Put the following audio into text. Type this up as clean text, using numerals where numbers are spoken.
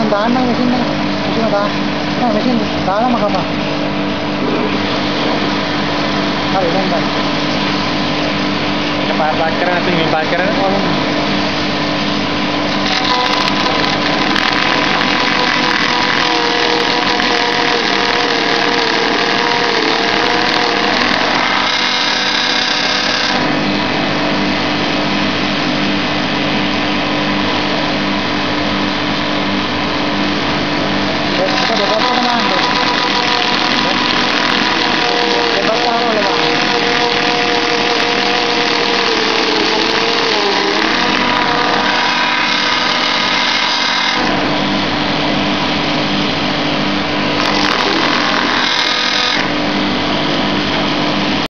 දාන්නම් මෙෂින් එක. මෙෂින් දාන්න. නෑ මෙෂින් දාලම කපා. හරි දැන් ගන්න. පාස් කරන්න නැත්නම් මේ පාස් කරන්න.